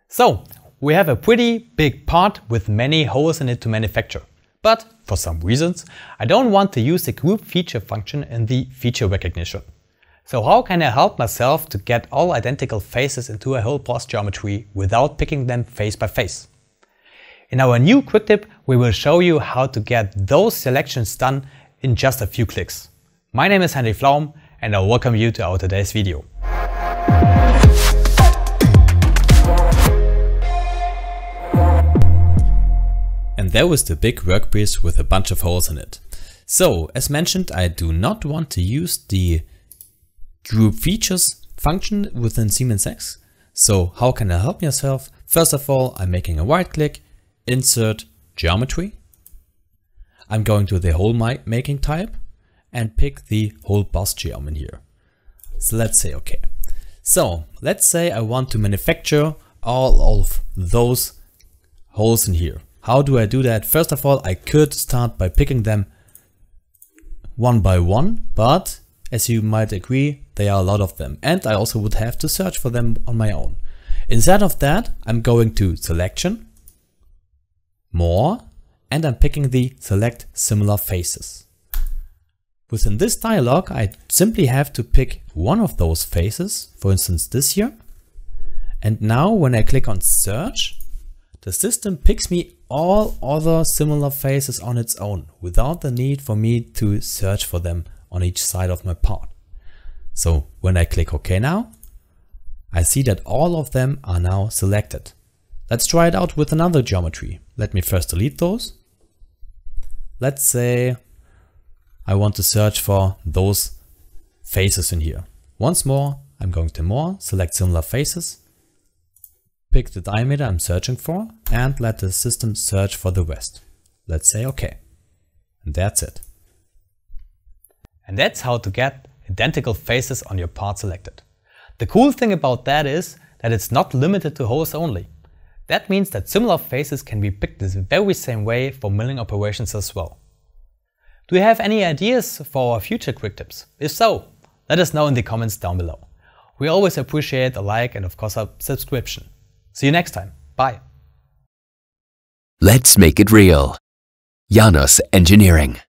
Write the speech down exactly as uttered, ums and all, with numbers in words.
So, we have a pretty big part with many holes in it to manufacture. But for some reasons, I don't want to use the group feature function in the feature recognition. So how can I help myself to get all identical faces into a whole boss geometry without picking them face by face? In our new QuickTip, we will show you how to get those selections done in just a few clicks. My name is Heinrich Flaum and I welcome you to our today's video. And there was the big workpiece with a bunch of holes in it. So, as mentioned, I do not want to use the group features function within Siemens N X. So how can I help myself? First of all, I'm making a right click, insert geometry. I'm going to the hole making type and pick the whole boss geom in here. So let's say okay. So let's say I want to manufacture all of those holes in here. How do I do that? First of all, I could start by picking them one by one, but as you might agree, there are a lot of them, and I also would have to search for them on my own. Instead of that, I'm going to Selection, More, and I'm picking the Select Similar Faces. Within this dialog, I simply have to pick one of those faces, for instance this here. And now when I click on Search, the system picks me all other similar faces on its own, without the need for me to search for them on each side of my part. So when I click OK now, I see that all of them are now selected. Let's try it out with another geometry. Let me first delete those. Let's say I want to search for those faces in here. Once more, I'm going to More, select Similar Faces, pick the diameter I'm searching for, and let the system search for the rest. Let's say OK. And that's it. And that's how to get identical faces on your part selected. The cool thing about that is that it's not limited to holes only. That means that similar faces can be picked the very same way for milling operations as well. Do you have any ideas for our future quick tips? If so, let us know in the comments down below. We always appreciate a like and of course a subscription. See you next time. Bye. Let's make it real. JANUS Engineering.